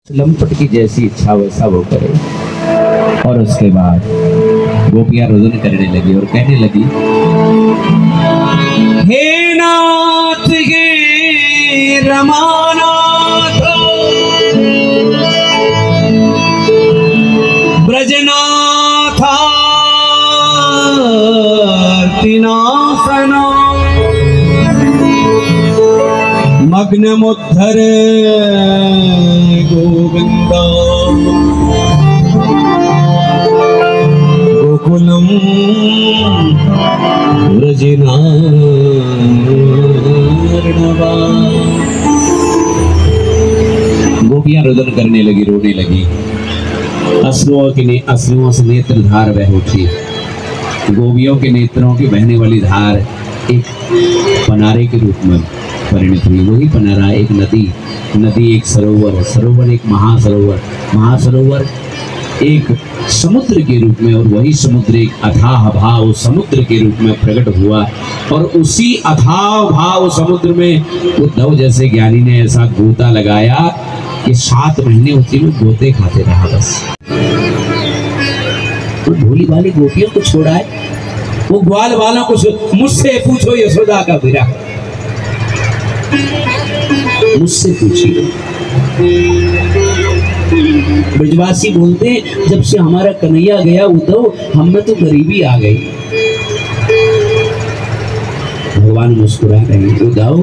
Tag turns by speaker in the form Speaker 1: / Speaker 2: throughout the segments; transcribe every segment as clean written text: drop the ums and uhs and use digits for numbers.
Speaker 1: लंपट की जैसी इच्छा वैसा वो करे। और उसके बाद गोपियां रुदन करने लगी और कहने लगी, हे नाथ हे रमानाथ ब्रजनाथा तिनासना मग्नमुद्धर गोविंदा गोकुलम व्रजनार्णवा। गोपियां रुदन करने लगी, रोने लगी। अश्रुओं से नेत्र धार बह उठी। गोपियों के नेत्रों की बहने वाली धार एक पनारे के रूप में परिणत हुई। वही पनारा एक नदी, नदी एक सरोवर, सरोवर एक महासरोवर, महासरोवर एक समुद्र के रूप में, और वही समुद्र एक अथाह भाव समुद्र के रूप में प्रकट हुआ। और उसी अथाह भाव समुद्र में उद्धव जैसे ज्ञानी ने ऐसा गोता लगाया कि 7 महीने उसी में गोते खाते रहा। बस तो भोली वाली गोपियों को छोड़ा है, वो ग्वाल वालों को मुझसे पूछो यशोदा का विरह, मुझसे पूछिए। ब्रजवासी बोलते हैं, जब से हमारा कन्हैया गया उद्धव, हम में तो गरीबी आ गई। भगवान मुस्कुरा रहे हैं, उद्धव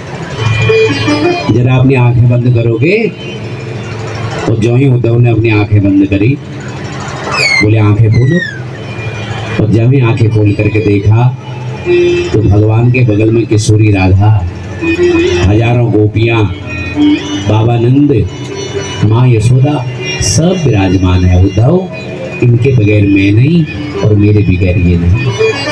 Speaker 1: जरा अपनी आंखें बंद करोगे? तो जो ही उद्धव ने अपनी आंखें बंद करी, बोले आंखें खोलो। और जब ही आंखें खोल करके देखा तो भगवान के बगल में किशोरी राधा, हजारों गोपियां, बाबा नंद, माँ यशोदा सब विराजमान है। उद्धव, इनके बगैर मैं नहीं और मेरे बगैर ये नहीं।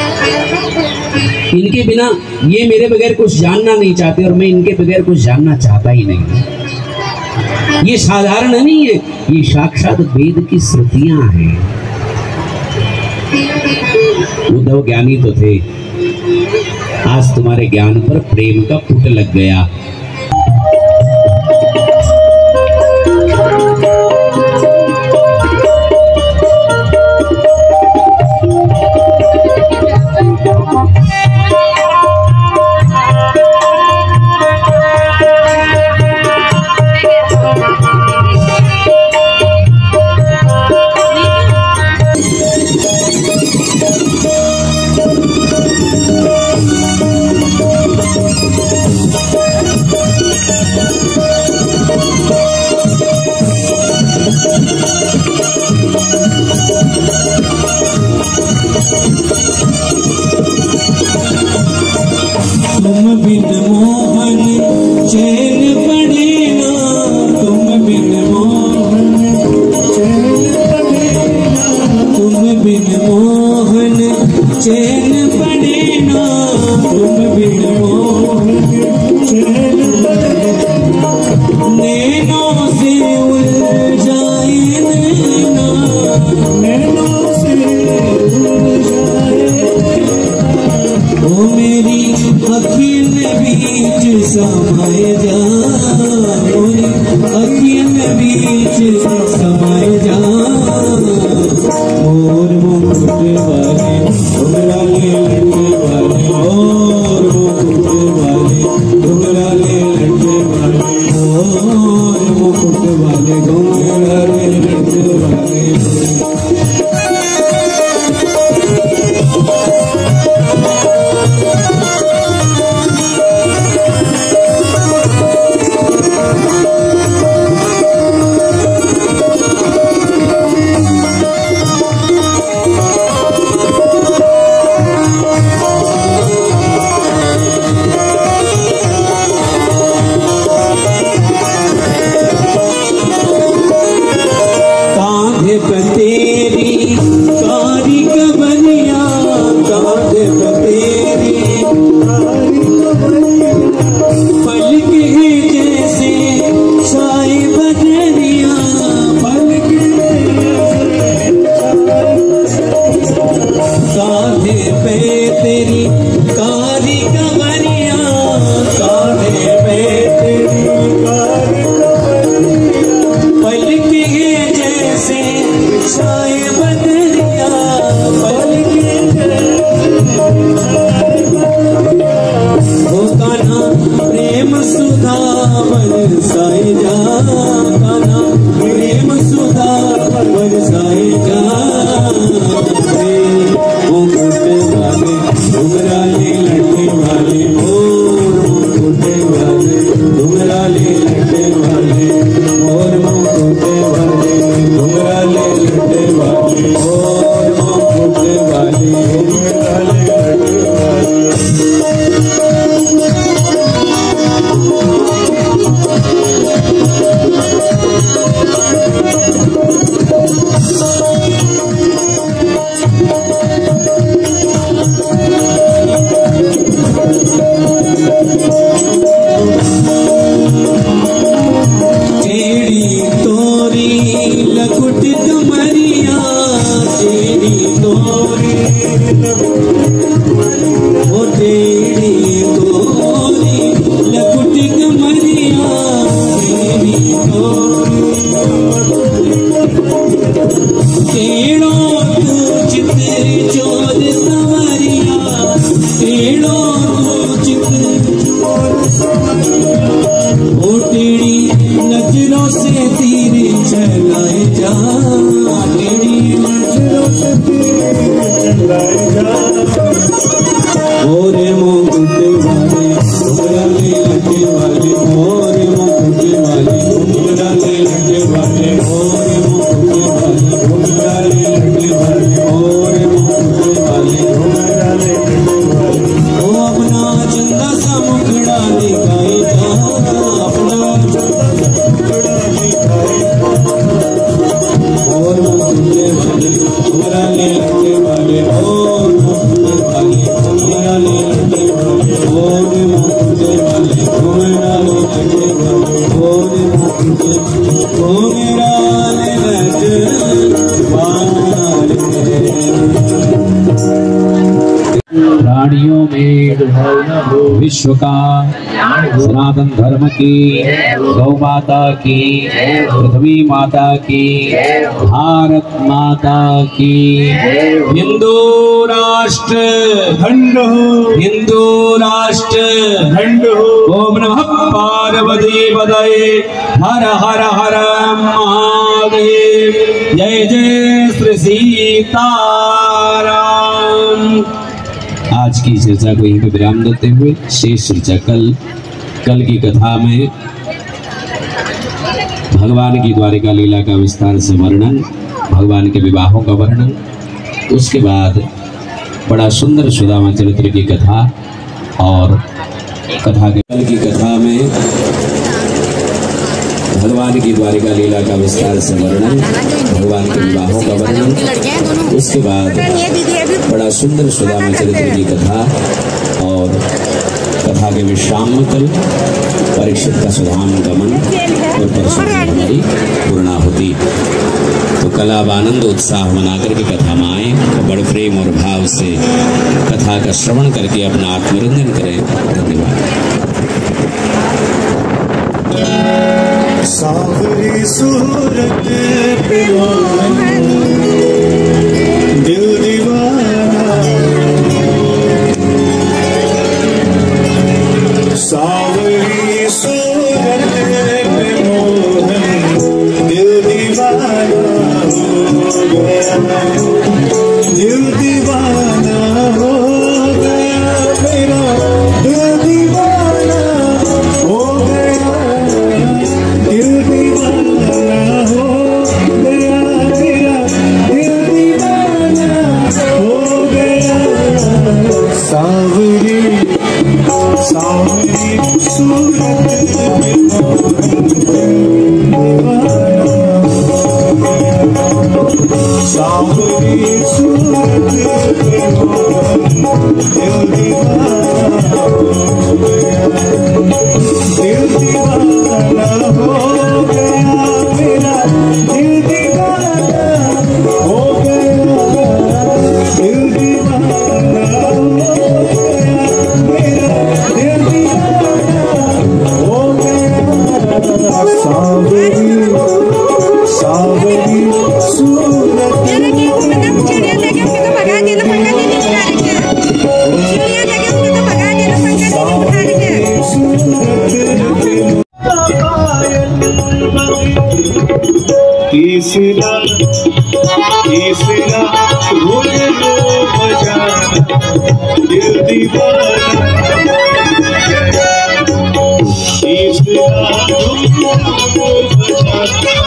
Speaker 1: इनके बिना ये मेरे बगैर कुछ जानना नहीं चाहते और मैं इनके बगैर कुछ जानना चाहता ही नहीं। ये साधारण नहीं है, ये साक्षात वेद की श्रुतियां हैं। उद्धव ज्ञानी तो थे, आज तुम्हारे ज्ञान पर प्रेम का पुट लग गया।
Speaker 2: तुम बिन मोहन चैन पड़े ना, तुम बिन मोहन चैन पड़े ना, तुम बिन मोहन चैन पड़े ना, तुम बिन मोहन चैन पड़े ना, नैनों से उलझाए नैना, नैनों से उलझाए ओ मेरी अखियन बीच समाए जा, अखियन बीच समाए जा। मोर मुकुट वाले घुंघराले लटके वाले, मोर मुकुट वाले घुंघराले लटके वाले, मोर मुकुट वाले घुंघराले लटके वाले। छाए बदरिया पल के ओ कान्हा प्रेम सुधा बरसाए जा, कान्हा प्रेम सुधा बरसाए जा। मुकुट वाले घुंघराले लड़के वाले, और मुकुट वाले घुंघराले लड़के वाले, और मुकुट वाले घुंघराले लड़के वाले, और मुकुट वाले घुंघराले लड़के वाले। नजरों से तीर चलाए जा, तेरी नजरों से तीर चलाए जा। और मुकुट वाले घुंघराले लड़के वाले, और मुकुट वाले घुंघराले लड़के वाले, और मुकुट वाले घुंघराले लड़के वाले, और मुकुट वाले घुंघराले लड़के वाले। ओ अपना चंदा सा मुखड़ा दिखाए जा, अपना और मुकुट वाले घुंघराले लड़के वाले, और मुकुट वाले घुंघराले लड़के वाले, और मुकुट वाले घुंघराले लड़के वाले, और मुकुट घुंघराले लड़के वाले।
Speaker 1: प्राणियों में विश्व का सनातन धर्म की, गौ माता की, पृथ्वी माता की, भारत माता की। हिंदू राष्ट्र
Speaker 2: खंड हो,
Speaker 1: हिंदू राष्ट्र
Speaker 2: खंड हो।
Speaker 1: ओम नमः पार्वती पतये, हर हर हर महादेव। जय जय श्री सीताराम। आज की चर्चा को यहीं पर विराम देते हुए शेष चर्चा कल की कथा में भगवान की द्वारिका लीला का विस्तार से वर्णन, भगवान के विवाहों का वर्णन, उसके बाद बड़ा सुंदर सुदामा चरित्र की कथा, और कथा के कल की कथा में भगवान की द्वारिका लीला का विस्तार से वर्णन, भगवान के विवाहों का वर्णन, उसके बाद बड़ा सुंदर सुदामा चरित्र की कथा, और कथा के विश्राम में कल परीक्षित का सुधाम गमन, और परसों हमारी पूर्णाहुति। तो कल आप आनंद उत्साह मना करके कथा में आए और बड़े प्रेम और भाव से कथा का श्रवण करके अपना आत्मरंजन करें। धन्यवाद।
Speaker 2: सावरी सूरत पे मोहन दिल दीवाना, सावरी सूरत पे मोहन दिल दीवाना हो गया, दिल दीवाना हो गया मेरा, दिल दीवाना हो गया, दिल दीवाना हो गया मेरा। तीसरा तीसरा भूल लो बजाना दिल दीवाना तीसरा भूल लो बजाना